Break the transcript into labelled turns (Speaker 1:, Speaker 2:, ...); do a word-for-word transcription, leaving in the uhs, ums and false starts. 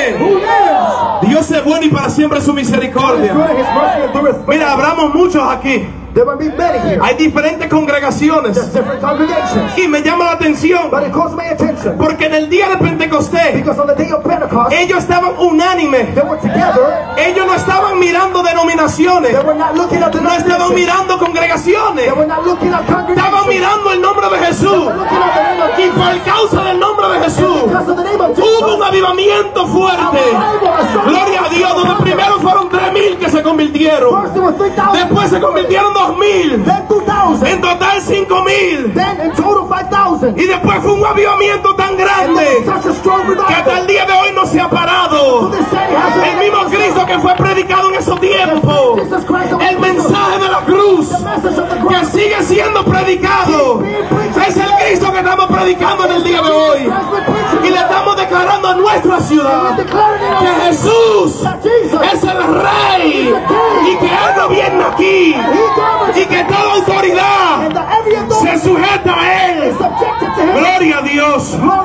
Speaker 1: vive.
Speaker 2: Who lives.
Speaker 1: Dios es bueno y para siempre su
Speaker 2: God is
Speaker 1: misericordia.
Speaker 2: good and His mercy endureth forever.
Speaker 1: Mira, hablamos muchos aquí.
Speaker 2: There will be many here.
Speaker 1: Hay diferentes congregaciones.
Speaker 2: There's different congregations.
Speaker 1: Y me llama la atención
Speaker 2: But it calls my attention.
Speaker 1: porque en el día de Pentecostés
Speaker 2: Because on the day of Pentecost,
Speaker 1: ellos estaban unánimes.
Speaker 2: they were together.
Speaker 1: Ellos no estaban mirando denominaciones.
Speaker 2: They were not looking at the
Speaker 1: No estaban
Speaker 2: denominations.
Speaker 1: mirando congregaciones.
Speaker 2: They were not looking at
Speaker 1: Estaban
Speaker 2: congregations.
Speaker 1: mirando el nombre de Jesús.
Speaker 2: They were looking at the name of
Speaker 1: Y
Speaker 2: Jesus.
Speaker 1: por causa del nombre de Jesús
Speaker 2: Because of the name of
Speaker 1: hubo
Speaker 2: Jesus,
Speaker 1: un avivamiento fuerte. Gloria a Dios, donde primero fueron tres mil que se convirtieron.
Speaker 2: first there were three thousand.
Speaker 1: Después se convirtieron dos mil.
Speaker 2: Then two thousand.
Speaker 1: En total cinco mil.
Speaker 2: Then in total five thousand.
Speaker 1: Y después fue un avivamiento tan
Speaker 2: And then
Speaker 1: grande
Speaker 2: such a strong
Speaker 1: que hasta
Speaker 2: revival.
Speaker 1: el día de hoy no se ha
Speaker 2: So
Speaker 1: parado.
Speaker 2: this day has
Speaker 1: El mismo Cristo que fue predicado en esos tiempos.
Speaker 2: Jesus Christ,
Speaker 1: El mensaje de la cruz
Speaker 2: the message of the
Speaker 1: que
Speaker 2: cross,
Speaker 1: sigue siendo predicado. Es el Cristo que estamos predicando en el día de hoy. Y le estamos declarando a nuestra ciudad que Jesús
Speaker 2: that Jesus
Speaker 1: es el Rey y que Él gobierna aquí y que toda autoridad
Speaker 2: and the every authority
Speaker 1: se sujeta a Él.
Speaker 2: is subjected to Him.
Speaker 1: Gloria a Dios.
Speaker 2: Glory